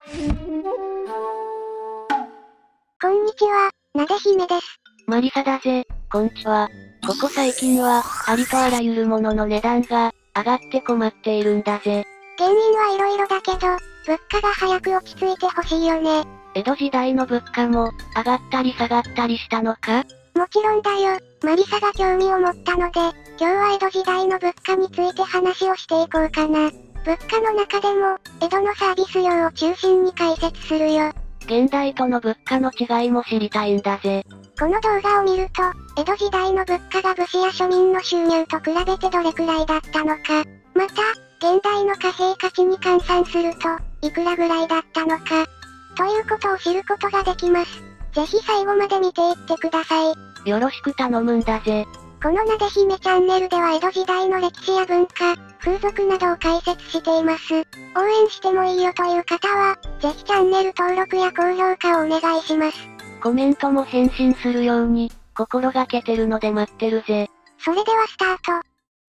こんにちは、なで姫です。 マリサだぜ、こんちは。ここ最近は、ありとあらゆるものの値段が、上がって困っているんだぜ。 原因はいろいろだけど、物価が早く落ち着いてほしいよね。 江戸時代の物価も、上がったり下がったりしたのか？ もちろんだよ、マリサが興味を持ったので、今日は江戸時代の物価について話をしていこうかな。物価の中でも、江戸のサービス業を中心に解説するよ。 現代との物価の違いも知りたいんだぜ。 この動画を見ると、江戸時代の物価が武士や庶民の収入と比べてどれくらいだったのか、また、現代の貨幣価値に換算すると、いくらぐらいだったのか、ということを知ることができます。ぜひ最後まで見ていってください。 よろしく頼むんだぜ。 このなで姫チャンネルでは江戸時代の歴史や文化、風俗などを解説しています。応援してもいいよという方は、ぜひチャンネル登録や高評価をお願いします。 コメントも返信するように、心がけてるので待ってるぜ。 それではスタート。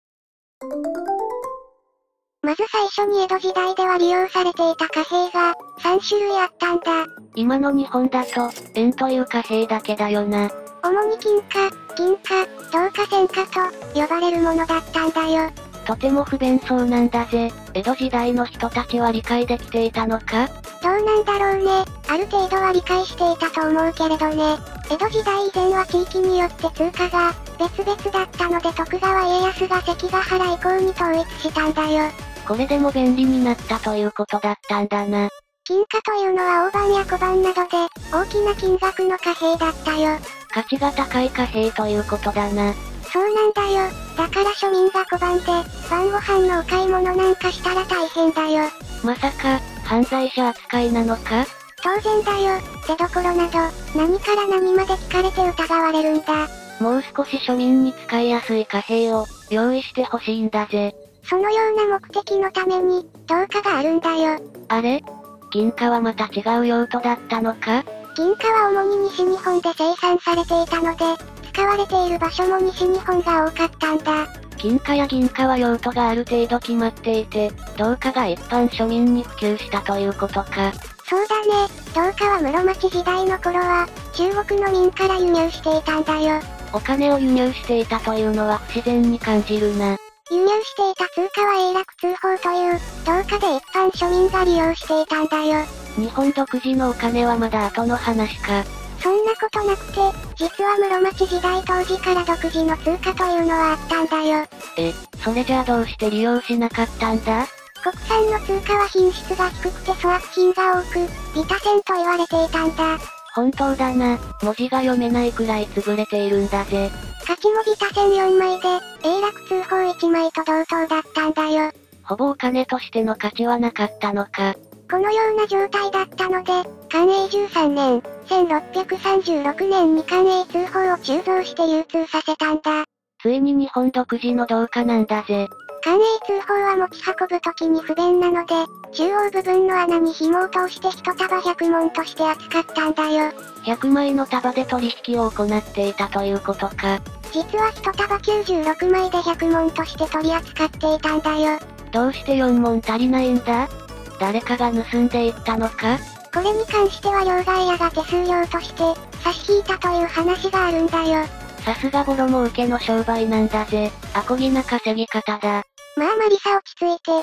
まず最初に江戸時代では利用されていた貨幣が、3種類あったんだ。 今の日本だと、円という貨幣だけだよな。 主に金貨、銀貨、銅貨銭貨と、呼ばれるものだったんだよ。 とても不便そうなんだぜ。江戸時代の人たちは理解できていたのか？ どうなんだろうね。ある程度は理解していたと思うけれどね。江戸時代以前は地域によって通貨が別々だったので徳川家康が関ヶ原以降に統一したんだよ。 これでも便利になったということだったんだな。 金貨というのは大判や小判などで大きな金額の貨幣だったよ。 価値が高い貨幣ということだな。 そうなんだよ。だから庶民が小判で晩ご飯のお買い物なんかしたら大変だよ。 まさか、犯罪者扱いなのか？ 当然だよ。出所など、何から何まで聞かれて疑われるんだ。 もう少し庶民に使いやすい貨幣を、用意してほしいんだぜ。 そのような目的のために、銅貨があるんだよ。 あれ？銀貨はまた違う用途だったのか？ 銀貨は主に西日本で生産されていたので、使われている場所も西日本が多かったんだ。 金貨や銀貨は用途がある程度決まっていて、銅貨が一般庶民に普及したということか。 そうだね。銅貨は室町時代の頃は、中国の民から輸入していたんだよ。 お金を輸入していたというのは不自然に感じるな。 輸入していた通貨は永楽通宝という、銅貨で一般庶民が利用していたんだよ。 日本独自のお金はまだ後の話か。 そんなことなくて、実は室町時代当時から独自の通貨というのはあったんだよ。 それじゃあどうして利用しなかったんだ？ 国産の通貨は品質が低くて粗悪品が多く、ビタ銭と言われていたんだ。 本当だな。文字が読めないくらい潰れているんだぜ。 価値もビタ銭4枚で、永楽通宝1枚と同等だったんだよ。 ほぼお金としての価値はなかったのか。 このような状態だったので、寛永13年、1636年に寛永通宝を鋳造して流通させたんだ。 ついに日本独自の銅貨なんだぜ。 寛永通宝は持ち運ぶ時に不便なので、中央部分の穴に紐を通して一束100文として扱ったんだよ。 100枚の束で取引を行っていたということか。 実は一束96枚で100文として取り扱っていたんだよ。 どうして4文足りないんだ？誰かが盗んでいったのか？ これに関しては両替屋が手数料として差し引いたという話があるんだよ。 さすがボロ儲けの商売なんだぜ。アコギな稼ぎ方だ。 まあマリサ落ち着いて。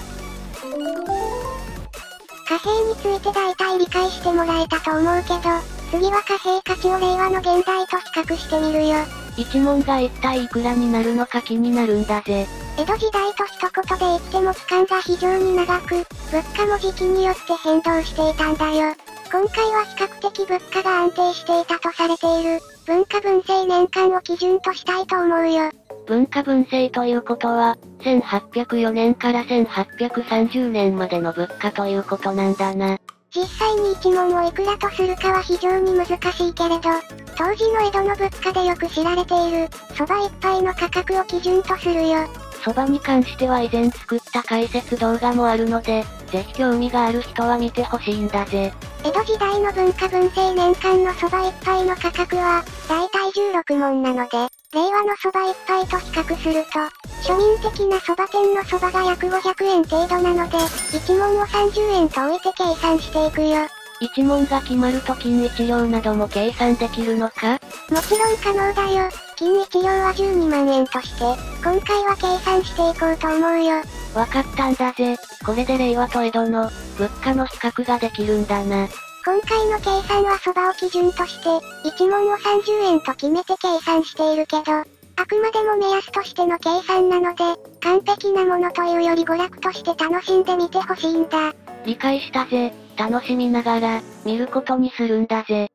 貨幣について大体理解してもらえたと思うけど、次は貨幣価値を令和の現代と比較してみるよ。 一文が一体いくらになるのか気になるんだぜ。 江戸時代と一言で言っても期間が非常に長く、物価も時期によって変動していたんだよ。今回は比較的物価が安定していたとされている、文化文政年間を基準としたいと思うよ。 文化文政ということは、1804年から1830年までの物価ということなんだな。 実際に一文をいくらとするかは非常に難しいけれど、当時の江戸の物価でよく知られている、蕎麦一杯の価格を基準とするよ。 蕎麦に関しては以前作った解説動画もあるので、ぜひ興味がある人は見てほしいんだぜ。 江戸時代の文化文政年間の蕎麦一杯の価格は、だいたい16文なので、令和の蕎麦一杯と比較すると、 庶民的な蕎麦店の蕎麦が約500円程度なので、1問を30円と置いて計算していくよ。 1問が決まると金1両なども計算できるのか？ もちろん可能だよ。金1両は12万円として、今回は計算していこうと思うよ。 わかったんだぜ。これで令和と江戸の物価の比較ができるんだな。 今回の計算は蕎麦を基準として、1問を30円と決めて計算しているけど、あくまでも目安としての計算なので、完璧なものというより娯楽として楽しんでみてほしいんだ。 理解したぜ。楽しみながら、見ることにするんだぜ。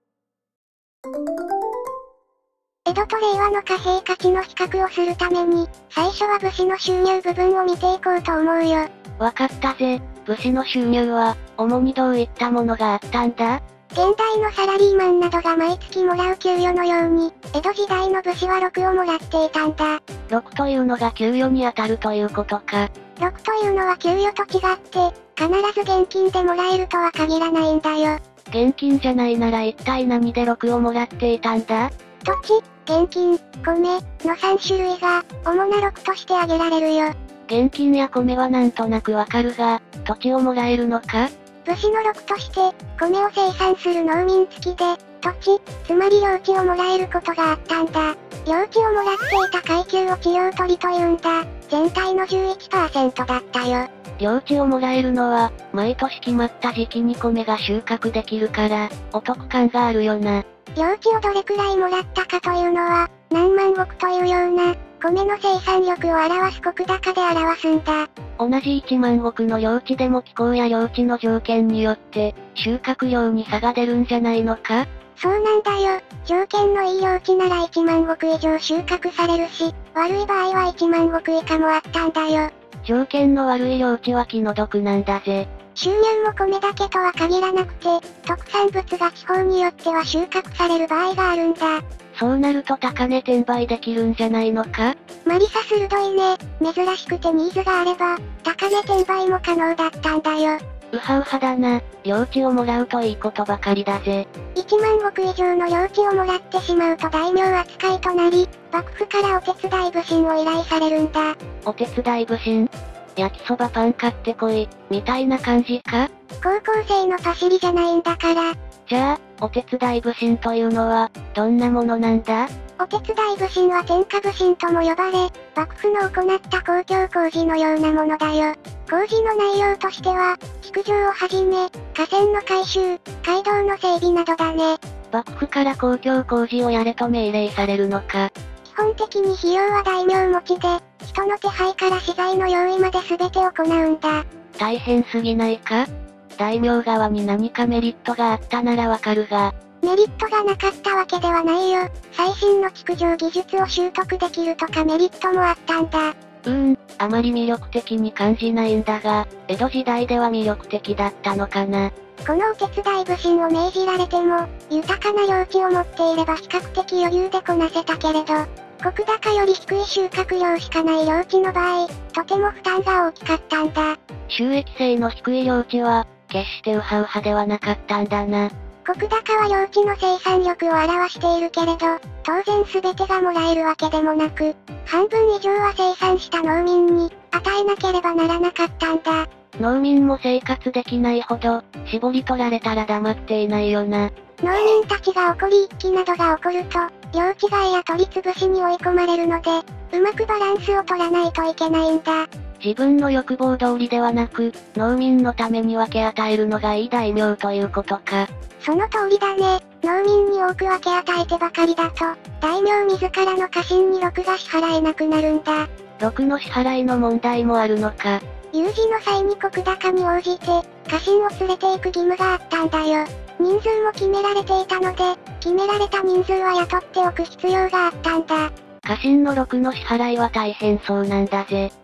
江戸と令和の貨幣価値の比較をするために、最初は武士の収入部分を見ていこうと思うよ。 わかったぜ。武士の収入は、主にどういったものがあったんだ？ 現代のサラリーマンなどが毎月もらう給与のように、江戸時代の武士は禄をもらっていたんだ。 禄というのが給与に当たるということか。 禄というのは給与と違って、必ず現金でもらえるとは限らないんだよ。 現金じゃないなら一体何で禄をもらっていたんだ？ 土地、現金、米の3種類が、主な禄として挙げられるよ。 現金や米はなんとなくわかるが、土地をもらえるのか？ 武士の禄として、米を生産する農民付きで、土地、つまり領地をもらえることがあったんだ。領地をもらっていた階級を地領取りというんだ。全体の 11% だったよ。 領地をもらえるのは、毎年決まった時期に米が収穫できるから、お得感があるよな。 領地をどれくらいもらったかというのは、何万石というような、米の生産力を表す石高で表すんだ。 同じ1万石の領地でも気候や領地の条件によって、収穫量に差が出るんじゃないのか？ そうなんだよ。条件のいい領地なら1万石以上収穫されるし、悪い場合は1万石以下もあったんだよ。 条件の悪い領地は気の毒なんだぜ。 収入も米だけとは限らなくて、特産物が地方によっては収穫される場合があるんだ。 そうなると高値転売できるんじゃないのか？ マリサ鋭いね。珍しくてニーズがあれば、高値転売も可能だったんだよ。 ウハウハだな。領地をもらうといいことばかりだぜ。 1万石以上の領地をもらってしまうと大名扱いとなり、幕府からお手伝い武神を依頼されるんだ。 お手伝い武神？焼きそばパン買ってこい、みたいな感じか？ 高校生のパシリじゃないんだから。 じゃあ、お手伝い武神というのは、どんなものなんだ？ お手伝い武神は天下武神とも呼ばれ、幕府の行った公共工事のようなものだよ。工事の内容としては、築城をはじめ、河川の改修、街道の整備などだね。 幕府から公共工事をやれと命令されるのか？ 基本的に費用は大名持ちで、人の手配から資材の用意まで全て行うんだ。 大変すぎないか？大名側に何かメリットがあったならわかるが。 メリットがなかったわけではないよ。最新の築城技術を習得できるとかメリットもあったんだ。 あまり魅力的に感じないんだが、江戸時代では魅力的だったのかな。 このお手伝い武神を命じられても、豊かな領地を持っていれば比較的余裕でこなせたけれど、石高より低い収穫量しかない領地の場合、とても負担が大きかったんだ。 収益性の低い領地は、決してウハウハではなかったんだな。 石高は領地の生産力を表しているけれど、当然全てがもらえるわけでもなく、半分以上は生産した農民に、与えなければならなかったんだ。 農民も生活できないほど、絞り取られたら黙っていないよな。 農民たちが起こり一揆などが起こると、領地外や取り潰しに追い込まれるので、うまくバランスを取らないといけないんだ。 自分の欲望通りではなく、農民のために分け与えるのがいい大名ということか。 その通りだね。農民に多く分け与えてばかりだと、大名自らの家臣に禄が支払えなくなるんだ。 禄の支払いの問題もあるのか。 有事の際に石高に応じて、家臣を連れて行く義務があったんだよ。人数も決められていたので、決められた人数は雇っておく必要があったんだ。 家臣の禄の支払いは大変そうなんだぜ。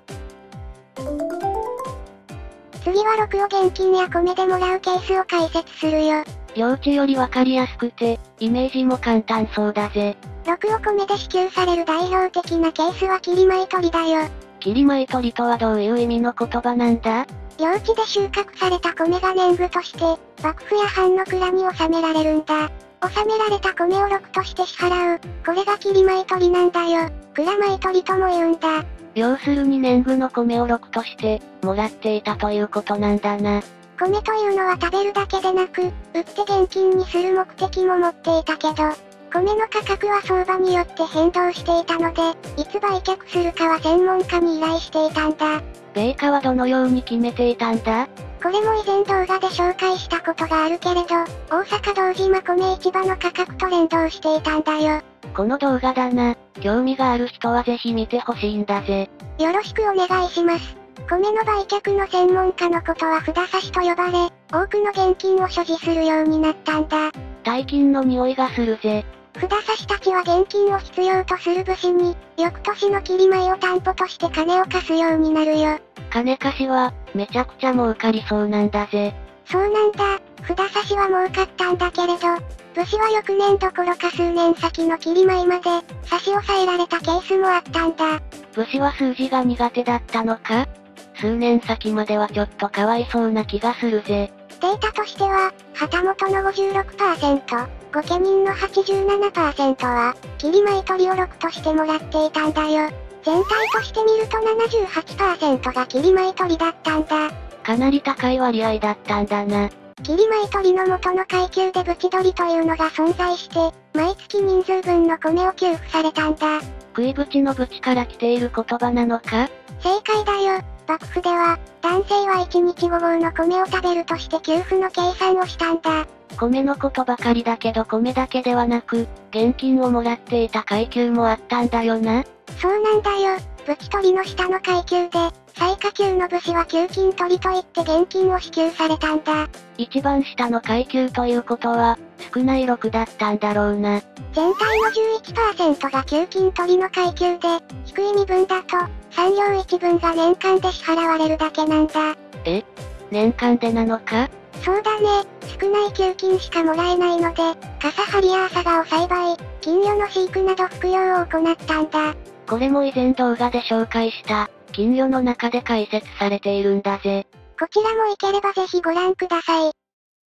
次は禄を現金や米でもらうケースを解説するよ。 領地よりわかりやすくて、イメージも簡単そうだぜ。 禄を米で支給される代表的なケースは切り米取りだよ。 切り米取りとはどういう意味の言葉なんだ？ 領地で収穫された米が年貢として、幕府や藩の蔵に納められるんだ。納められた米を禄として支払う。これが切り米取りなんだよ。蔵米取りとも言うんだ。 要するに年貢の米を禄として、もらっていたということなんだな。 米というのは食べるだけでなく、売って現金にする目的も持っていたけど、米の価格は相場によって変動していたので、いつ売却するかは専門家に依頼していたんだ。 米価はどのように決めていたんだ？ これも以前動画で紹介したことがあるけれど、大阪堂島米市場の価格と連動していたんだよ。 この動画だな。興味がある人はぜひ見てほしいんだぜ。 よろしくお願いします。米の売却の専門家のことは札差しと呼ばれ、多くの現金を所持するようになったんだ。 大金の匂いがするぜ。 札差したちは現金を必要とする武士に、翌年の切り米を担保として金を貸すようになるよ。 金貸しは、めちゃくちゃ儲かりそうなんだぜ。 そうなんだ。札差しは儲かったんだけれど、武士は翌年どころか数年先の切り米まで、差し押さえられたケースもあったんだ。 武士は数字が苦手だったのか？数年先まではちょっとかわいそうな気がするぜ。 データとしては、旗本の 56%、御家人の 87% は、切り米取りを禄としてもらっていたんだよ。全体として見ると 78% が切り米取りだったんだ。 かなり高い割合だったんだな。 切り米取りの元の階級でぶち取りというのが存在して、毎月人数分の米を給付されたんだ。 食いぶちのぶちから来ている言葉なのか？ 正解だよ。幕府では、男性は1日5合の米を食べるとして給付の計算をしたんだ。 米のことばかりだけど米だけではなく、現金をもらっていた階級もあったんだよな。 そうなんだよ。ぶち取りの下の階級で、最下級の武士は給金取りといって現金を支給されたんだ。 一番下の階級ということは、少ない禄だったんだろうな。 全体の 11% が給金取りの階級で、低い身分だと、3両1分が年間で支払われるだけなんだ。 え？年間でなのか？ そうだね。少ない給金しかもらえないので、笠張りや朝顔栽培、金魚の飼育など服用を行ったんだ。 これも以前動画で紹介した、金魚の中で解説されているんだぜ。 こちらも行ければぜひご覧ください。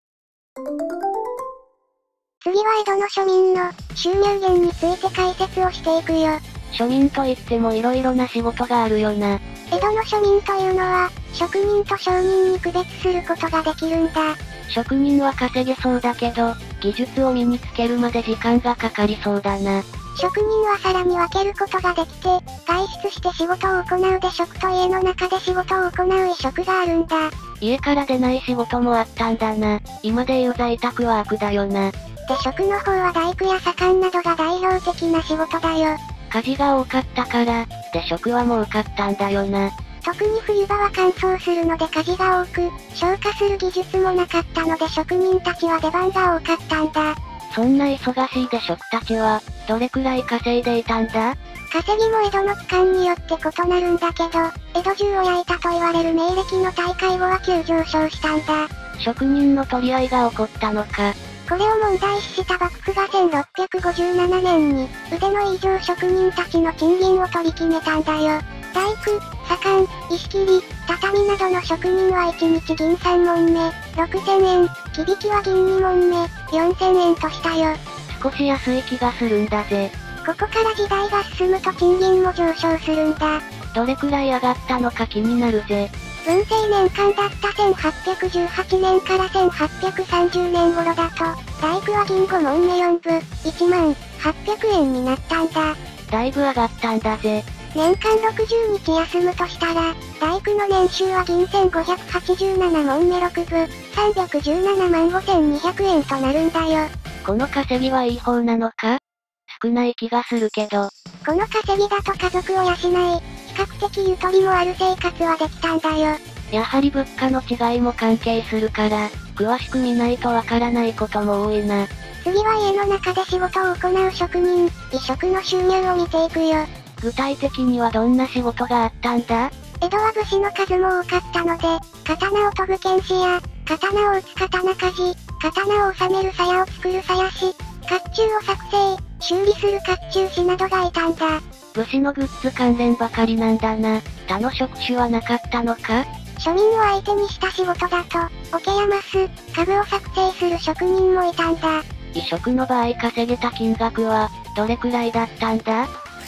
次は江戸の庶民の収入源について解説をしていくよ。 庶民といっても色々な仕事があるよな。 江戸の庶民というのは、職人と商人に区別することができるんだ。 職人は稼げそうだけど、技術を身につけるまで時間がかかりそうだな。 職人はさらに分けることができて、外出して仕事を行う出職と家の中で仕事を行う委職があるんだ。 家から出ない仕事もあったんだな。今でいう在宅ワークだよな。 出職の方は大工や左官などが代表的な仕事だよ。 火事が多かったから、出職は儲かったんだよな。 特に冬場は乾燥するので火事が多く、消火する技術もなかったので職人たちは出番が多かったんだ。 そんな忙しい出職たちは、どれくらい稼いでいたんだ？ 稼ぎも江戸の期間によって異なるんだけど、江戸中を焼いたと言われる明暦の大海後は急上昇したんだ。 職人の取り合いが起こったのか。 これを問題視した幕府が1657年に、腕のいい上職人たちの賃金を取り決めたんだよ。大工、左官、石切り、畳などの職人は1日銀3問目、6000円、木引きは銀2問目、4000円としたよ。 少し安い気がするんだぜ。 ここから時代が進むと賃金も上昇するんだ。 どれくらい上がったのか気になるぜ。 文政年間だった1818年から1830年頃だと、大工は銀5問目4分、1万800円になったんだ。 だいぶ上がったんだぜ。 年間60日休むとしたら、大工の年収は銀1587問目6分、317万5200円となるんだよ。 この稼ぎはいい方なのか？少ない気がするけど。 この稼ぎだと家族を養い、比較的ゆとりもある生活はできたんだよ。 やはり物価の違いも関係するから、詳しく見ないとわからないことも多いな。 次は家の中で仕事を行う職人、委職の収入を見ていくよ。 具体的にはどんな仕事があったんだ？ 江戸は武士の数も多かったので、刀を研ぐ剣士や、刀を打つ刀鍛冶、刀を収める鞘を作る鞘師、甲冑を作成、修理する甲冑師などがいたんだ。 武士のグッズ関連ばかりなんだな。他の職種はなかったのか？ 庶民を相手にした仕事だと、桶やマス、家具を作成する職人もいたんだ。 委職の場合稼げた金額は、どれくらいだったんだ？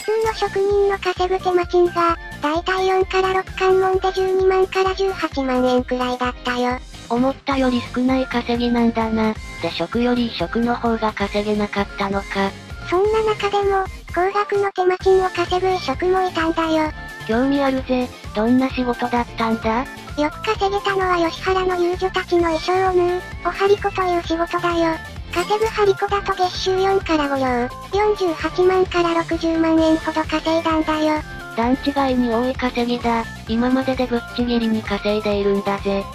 通の職人の稼ぐ手間賃が、だいたい4から6関門で12万から18万円くらいだったよ。 思ったより少ない稼ぎなんだな。で職より移植の方が稼げなかったのか。 そんな中でも、高額の手間賃を稼ぐ移植もいたんだよ。 興味あるぜ。どんな仕事だったんだ？ よく稼げたのは吉原の遊女たちの衣装を縫う、お針子という仕事だよ。稼ぐ針子だと月収4から5両、48万から60万円ほど稼いだんだよ。 段違いに多い稼ぎだ。今まででぶっちぎりに稼いでいるんだぜ。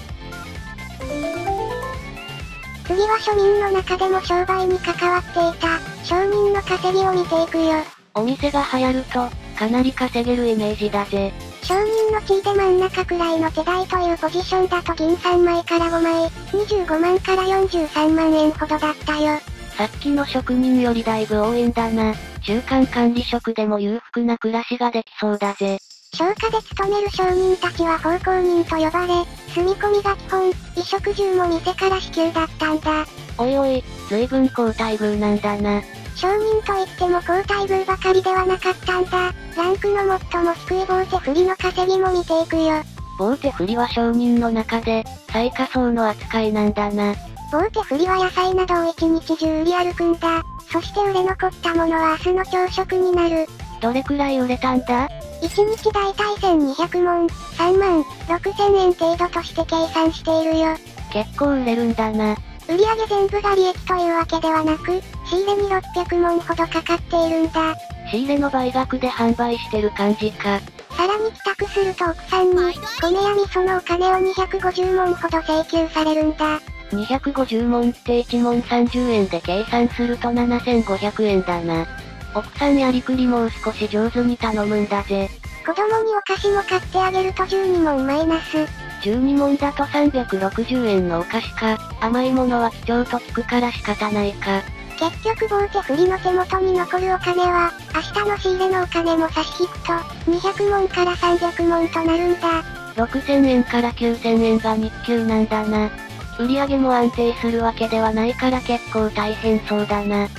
次は庶民の中でも商売に関わっていた、商人の稼ぎを見ていくよ。 お店が流行ると、かなり稼げるイメージだぜ。 商人の地位で真ん中くらいの手代というポジションだと銀3枚から5枚、25万から43万円ほどだったよ。 さっきの職人よりだいぶ多いんだな。中間管理職でも裕福な暮らしができそうだぜ。 商家で勤める商人たちは奉公人と呼ばれ、住み込みが基本、衣食住も店から支給だったんだ。 おいおい、随分高待遇なんだな。 商人といっても高待遇ばかりではなかったんだ。ランクの最も低い棒手振りの稼ぎも見ていくよ。 棒手振りは商人の中で、最下層の扱いなんだな。 棒手振りは野菜などを一日中売り歩くんだ。そして売れ残ったものは明日の朝食になる。 どれくらい売れたんだ ？1日だいたい1200門、3万6000円程度として計算しているよ。 結構売れるんだな。 売上全部が利益というわけではなく、仕入れに600門ほどかかっているんだ。 仕入れの倍額で販売してる感じか。 さらに帰宅すると奥さんに、米や味噌のお金を250門ほど請求されるんだ。 250門って1門30円で計算すると7500円だな。奥さんやりくりもう少し上手に頼むんだぜ。 子供にお菓子も買ってあげると12問マイナス。 12問だと360円のお菓子か。甘いものは貴重と聞くから仕方ないか。 結局棒手振りの手元に残るお金は、明日の仕入れのお金も差し引くと、200問から300問となるんだ。 6000円から9000円が日給なんだな。売り上げも安定するわけではないから結構大変そうだな。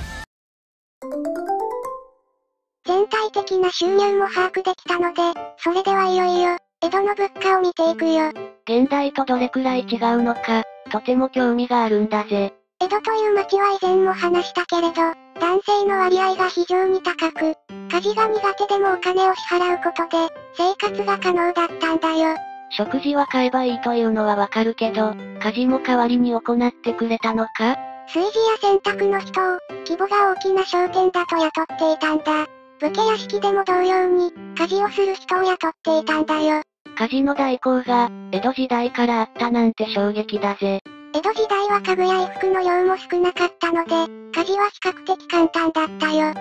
全体的な収入も把握できたので、それではいよいよ、江戸の物価を見ていくよ。 現代とどれくらい違うのか、とても興味があるんだぜ。 江戸という町は以前も話したけれど、男性の割合が非常に高く、家事が苦手でもお金を支払うことで、生活が可能だったんだよ。 食事は買えばいいというのはわかるけど、家事も代わりに行ってくれたのか？ 炊事や洗濯の人を、規模が大きな商店だと雇っていたんだ。武家屋敷でも同様に、家事をする人を雇っていたんだよ。 家事の代行が、江戸時代からあったなんて衝撃だぜ。 江戸時代は家具や衣服の量も少なかったので、家事は比較的簡単だったよ。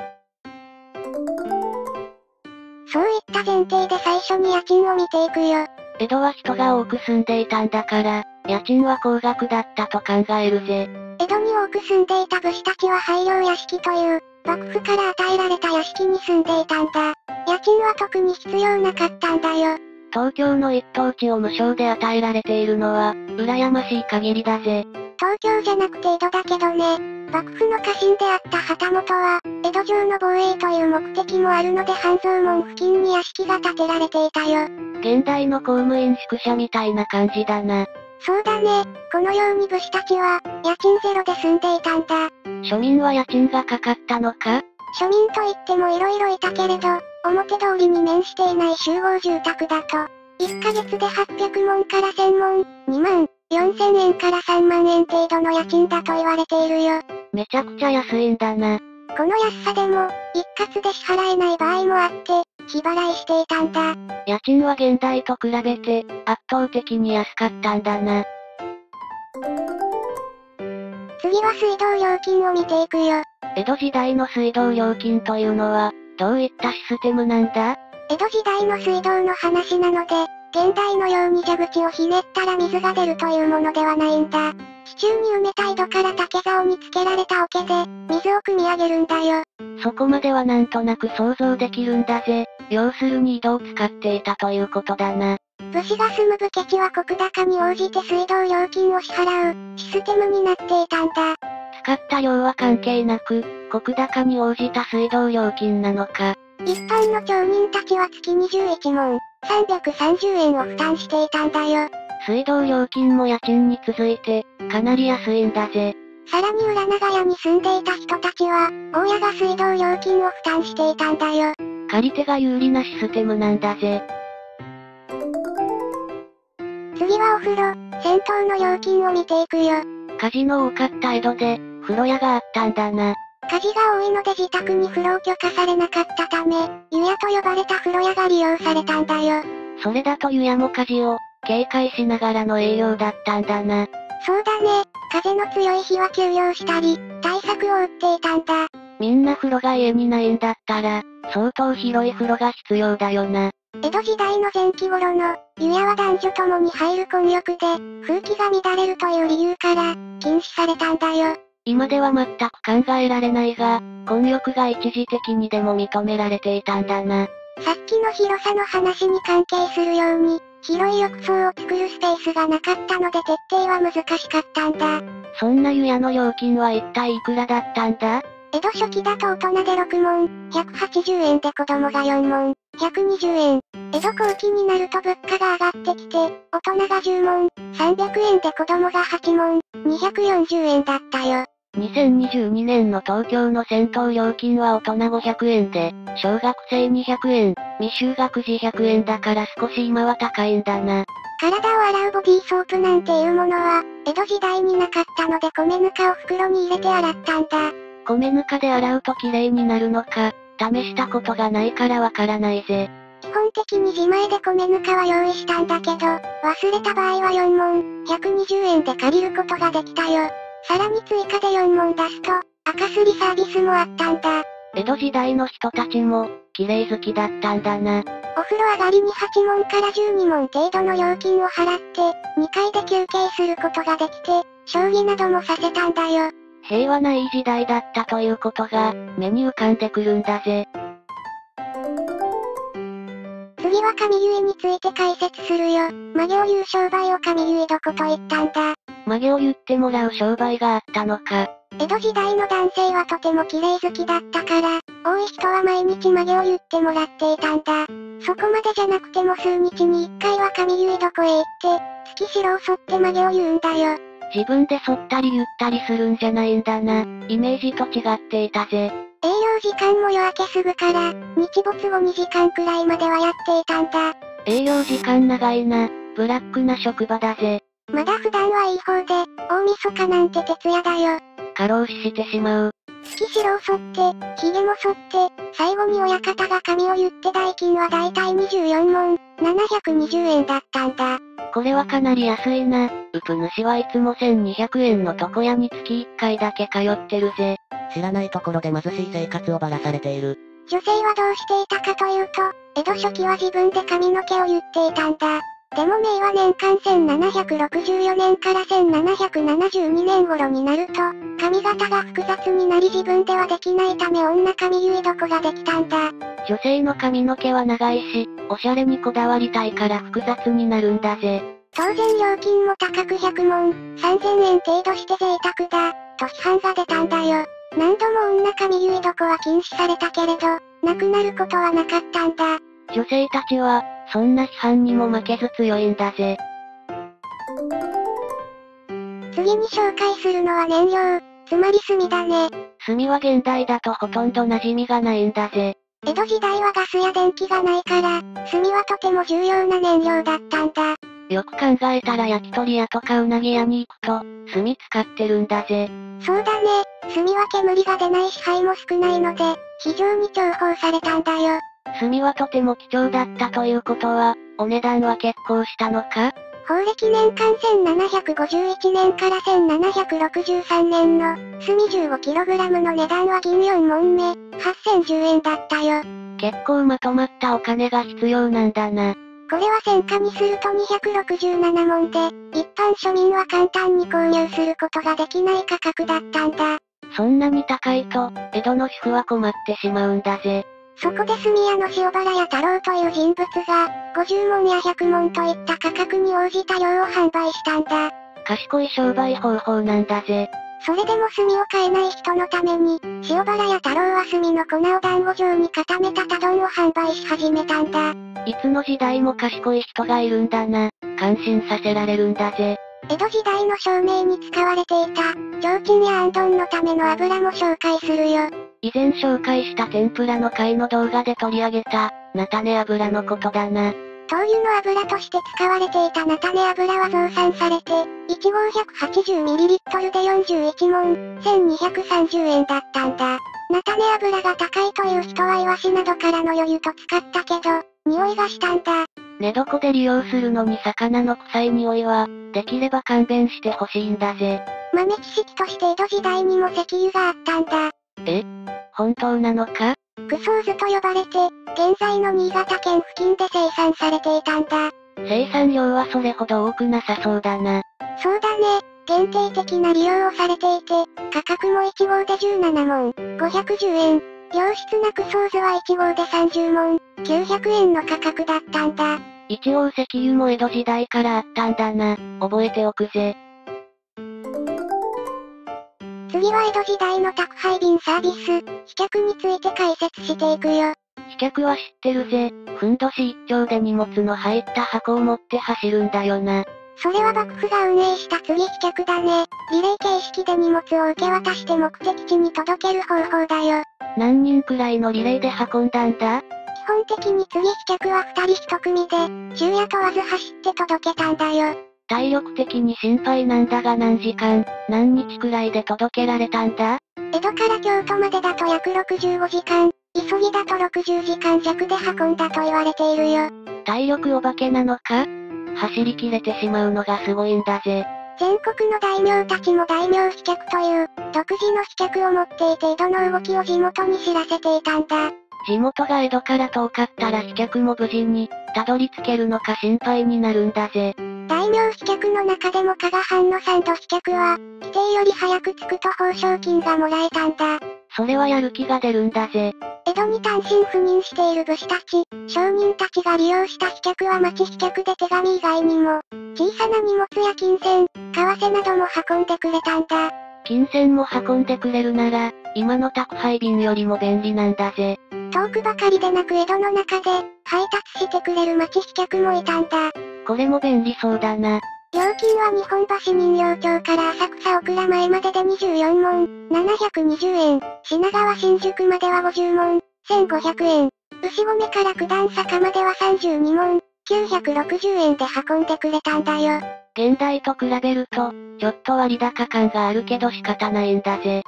そういった前提で最初に家賃を見ていくよ。 江戸は人が多く住んでいたんだから、家賃は高額だったと考えるぜ。 江戸に多く住んでいた武士たちは拝領屋敷という、幕府から与えられた屋敷に住んでいたんだ。家賃は特に必要なかったんだよ。 東京の一等地を無償で与えられているのは、羨ましい限りだぜ。 東京じゃなくて江戸だけどね。幕府の家臣であった旗本は、江戸城の防衛という目的もあるので半蔵門付近に屋敷が建てられていたよ。 現代の公務員宿舎みたいな感じだな。 そうだね。このように武士たちは、家賃ゼロで住んでいたんだ。 庶民は家賃がかかったのか？ 庶民といっても色々いたけれど、表通りに面していない集合住宅だと、1ヶ月で800門から1000門、2万4000円から3万円程度の家賃だと言われているよ。 めちゃくちゃ安いんだな。 この安さでも、一括で支払えない場合もあって、日払いしていたんだ。 家賃は現代と比べて、圧倒的に安かったんだな。 次は水道料金を見ていくよ。 江戸時代の水道料金というのは、どういったシステムなんだ？ 江戸時代の水道の話なので、現代のように蛇口をひねったら水が出るというものではないんだ。地中に埋めた井戸から竹竿につけられた桶で、水を汲み上げるんだよ。 そこまではなんとなく想像できるんだぜ。要するに井戸を使っていたということだな。 武士が住む武家地は石高に応じて水道料金を支払う、システムになっていたんだ。 使った量は関係なく、石高に応じた水道料金なのか。 一般の町民たちは月21文、330円を負担していたんだよ。 水道料金も家賃に続いて、かなり安いんだぜ。 さらに裏長屋に住んでいた人たちは、大家が水道料金を負担していたんだよ。 借り手が有利なシステムなんだぜ。 次はお風呂、銭湯の料金を見ていくよ。 火事の多かった江戸で、風呂屋があったんだな。 火事が多いので自宅に風呂を許可されなかったため、湯屋と呼ばれた風呂屋が利用されたんだよ。 それだと湯屋も火事を、警戒しながらの営業だったんだな。 そうだね、風の強い日は休業したり、対策を打っていたんだ。 みんな風呂が家にないんだったら、相当広い風呂が必要だよな。 江戸時代の前期頃の、湯屋は男女ともに入る混浴で、風紀が乱れるという理由から、禁止されたんだよ。 今では全く考えられないが、混浴が一時的にでも認められていたんだな。 さっきの広さの話に関係するように、広い浴槽を作るスペースがなかったので徹底は難しかったんだ。 そんな湯屋の料金は一体いくらだったんだ？ 江戸初期だと大人で6文、180円で子供が4文、120円。江戸後期になると物価が上がってきて、大人が10文、300円で子供が8文、240円だったよ。 2022年の東京の銭湯料金は大人500円で、小学生200円、未就学児100円だから少し今は高いんだな。 体を洗うボディーソープなんていうものは、江戸時代になかったので米ぬかを袋に入れて洗ったんだ。 米ぬかで洗うと綺麗になるのか、試したことがないからわからないぜ。 基本的に自前で米ぬかは用意したんだけど、忘れた場合は4文、120円で借りることができたよ。さらに追加で4文出すと、赤すりサービスもあったんだ。 江戸時代の人たちも、綺麗好きだったんだな。 お風呂上がりに8文から12文程度の料金を払って、2階で休憩することができて、将棋などもさせたんだよ。 平和ないい時代だったということが、目に浮かんでくるんだぜ。 次は神結について解説するよ。曲げを言う商売を神結床と言ったんだ。 曲げを言ってもらう商売があったのか。 江戸時代の男性はとても綺麗好きだったから、多い人は毎日曲げを言ってもらっていたんだ。そこまでじゃなくても数日に1回は神結床へ行って、月白を剃って曲げを言うんだよ。 自分で剃ったり言ったりするんじゃないんだな。イメージと違っていたぜ。 営業時間も夜明けすぐから、日没後2時間くらいまではやっていたんだ。 営業時間長いな、ブラックな職場だぜ。 まだ普段はいい方で、大晦日なんて徹夜だよ。 過労死してしまう。 月白を剃って、髭も剃って、最後に親方が髪を言って代金はだいたい24文、720円だったんだ。 これはかなり安いな。うぷ主はいつも1200円の床屋に月1回だけ通ってるぜ。 知らないところで貧しい生活をばらされている。 女性はどうしていたかというと、江戸初期は自分で髪の毛を言っていたんだ。でも明は年間1764年から1772年頃になると、髪型が複雑になり自分ではできないため女髪結い床ができたんだ。 女性の髪の毛は長いし、おしゃれにこだわりたいから複雑になるんだぜ。 当然料金も高く100文、3000円程度して贅沢だ、と批判が出たんだよ。何度も女髪結い床は禁止されたけれど、なくなることはなかったんだ。 女性たちは、そんな批判にも負けず強いんだぜ。 次に紹介するのは燃料、つまり炭だね。 炭は現代だとほとんど馴染みがないんだぜ。 江戸時代はガスや電気がないから、炭はとても重要な燃料だったんだ。 よく考えたら焼き鳥屋とかうなぎ屋に行くと、炭使ってるんだぜ。 そうだね、炭は煙が出ないし灰も少ないので、非常に重宝されたんだよ。 炭はとても貴重だったということは、お値段は結構したのか？ 宝暦年間1751年から1763年の、炭 15kg の値段は銀4文目、8010円だったよ。 結構まとまったお金が必要なんだな。 これは戦価にすると267文で、一般庶民は簡単に購入することができない価格だったんだ。 そんなに高いと、江戸の主婦は困ってしまうんだぜ。 そこで炭屋の塩原屋太郎という人物が、50文や100文といった価格に応じた量を販売したんだ。 賢い商売方法なんだぜ。 それでも炭を買えない人のために、塩原や太郎は炭の粉を団子状に固めたた丼を販売し始めたんだ。 いつの時代も賢い人がいるんだな。感心させられるんだぜ。 江戸時代の照明に使われていた、提灯やあんどんのための油も紹介するよ。 以前紹介した天ぷらの回の動画で取り上げた、菜種油のことだな。 灯油の油として使われていた菜種油は増産されて、1号 180ml で41文、1230円だったんだ。菜種油が高いという人はイワシなどからの余裕と使ったけど、匂いがしたんだ。 寝床で利用するのに魚の臭い匂いは、できれば勘弁してほしいんだぜ。 豆知識として江戸時代にも石油があったんだ。 本当なのか？ クソーズと呼ばれて、現在の新潟県付近で生産されていたんだ。 生産量はそれほど多くなさそうだな。 そうだね。限定的な利用をされていて、価格も1号で17文、510円。良質なクソーズは1号で30文、900円の価格だったんだ。 一応石油も江戸時代からあったんだな。覚えておくぜ。 次は江戸時代の宅配便サービス、飛脚について解説していくよ。 飛脚は知ってるぜ。ふんどし一丁で荷物の入った箱を持って走るんだよな。 それは幕府が運営した継ぎ飛脚だね。リレー形式で荷物を受け渡して目的地に届ける方法だよ。 何人くらいのリレーで運んだんだ？ 基本的に継ぎ飛脚は2人1組で、昼夜問わず走って届けたんだよ。 体力的に心配なんだが何時間、何日くらいで届けられたんだ？ 江戸から京都までだと約65時間、急ぎだと60時間弱で運んだと言われているよ。 体力お化けなのか？走り切れてしまうのがすごいんだぜ。 全国の大名たちも大名飛脚という、独自の飛脚を持っていて江戸の動きを地元に知らせていたんだ。 地元が江戸から遠かったら飛脚も無事に、たどり着けるのか心配になるんだぜ。 大名飛脚の中でも加賀藩の三度飛脚は、規定より早く着くと報奨金がもらえたんだ。 それはやる気が出るんだぜ。 江戸に単身赴任している武士たち、商人たちが利用した飛脚は町飛脚で手紙以外にも、小さな荷物や金銭、為替なども運んでくれたんだ。 金銭も運んでくれるなら、今の宅配便よりも便利なんだぜ。 遠くばかりでなく江戸の中で、配達してくれる町飛脚もいたんだ。 これも便利そうだな。 料金は日本橋人形町から浅草小倉前までで24文、720円。品川新宿までは50文、1500円。牛込から九段坂までは32文、960円で運んでくれたんだよ。 現代と比べると、ちょっと割高感があるけど仕方ないんだぜ。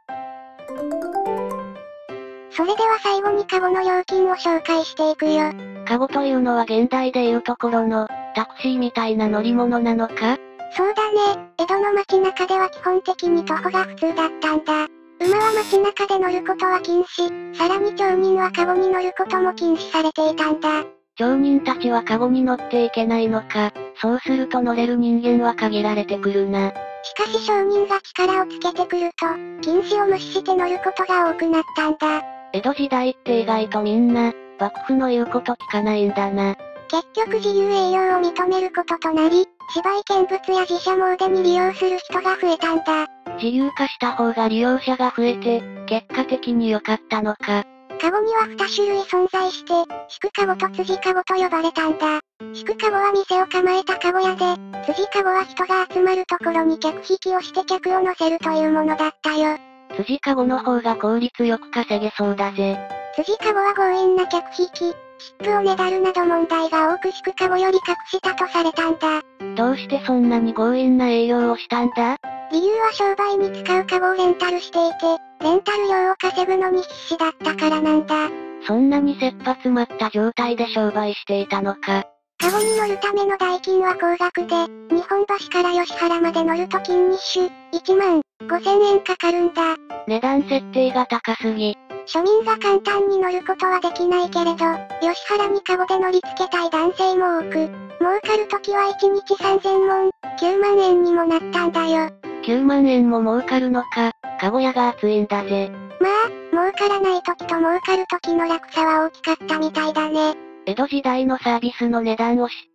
それでは最後にカゴの料金を紹介していくよ。 カゴというのは現代でいうところの、タクシーみたいな乗り物なのか？ そうだね。江戸の街中では基本的に徒歩が普通だったんだ。馬は街中で乗ることは禁止。さらに町人はカゴに乗ることも禁止されていたんだ。 町人たちはカゴに乗っていけないのか。そうすると乗れる人間は限られてくるな。 しかし商人が力をつけてくると、禁止を無視して乗ることが多くなったんだ。 江戸時代って意外とみんな、幕府の言うこと聞かないんだな。 結局自由営業を認めることとなり、芝居見物や自社詣に利用する人が増えたんだ。 自由化した方が利用者が増えて、結果的に良かったのか。 カゴには2種類存在して、宿カゴと辻カゴと呼ばれたんだ。宿カゴは店を構えたカゴ屋で、辻カゴは人が集まるところに客引きをして客を乗せるというものだったよ。 辻カゴの方が効率よく稼げそうだぜ。 辻カゴは強引な客引き、切符をねだるなど問題が多く宿カゴより格下とされたんだ。 どうしてそんなに強引な営業をしたんだ？ 理由は商売に使うカゴをレンタルしていて、レンタル料を稼ぐのに必死だったからなんだ。 そんなに切羽詰まった状態で商売していたのか。 カゴに乗るための代金は高額で、日本橋から吉原まで乗ると金日種、1万5000円かかるんだ。 値段設定が高すぎ。 庶民が簡単に乗ることはできないけれど、吉原にカゴで乗り付けたい男性も多く、儲かるときは1日3000文、9万円にもなったんだよ。 9万円も儲かるのか、カゴ屋が熱いんだぜ。 まあ、儲からないときと儲かるときの落差は大きかったみたいだね。 江戸時代のサービスの値段を知って、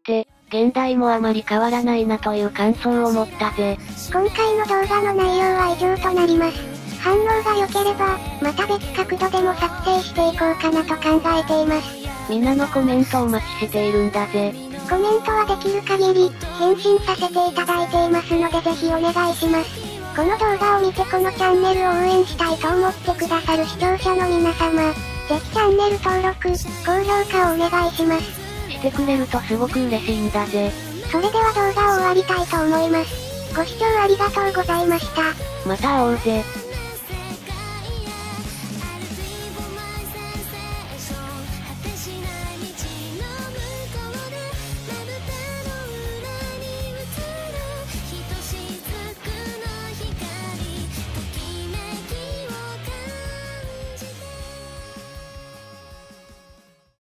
現代もあまり変わらないなという感想を持ったぜ。 今回の動画の内容は以上となります。反応が良ければ、また別角度でも作成していこうかなと考えています。 皆のコメントをお待ちしているんだぜ。 コメントはできる限り、返信させていただいていますのでぜひお願いします。この動画を見てこのチャンネルを応援したいと思ってくださる視聴者の皆様、ぜひチャンネル登録、高評価をお願いします。 してくれるとすごく嬉しいんだぜ。 それでは動画を終わりたいと思います。ご視聴ありがとうございました。 また会おうぜ。